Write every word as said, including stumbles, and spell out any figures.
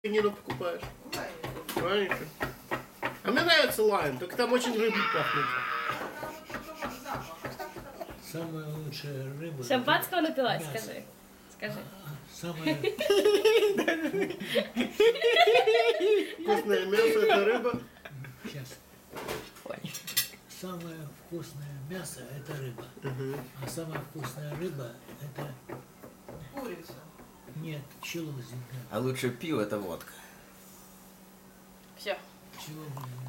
Нину покупаешь? Конечно. А мне нравится лайм, только там очень рыбой пахнет. Самая лучшая рыба. Шампанского напилась, скажи. Скажи. Самая... Вкусное мясо, это рыба. Сейчас. Ой. Самое вкусное мясо – это рыба. Угу. А самая вкусная рыба – это... Курица. Нет, челозинка. А лучше пиво – это водка. Все. Челозинка.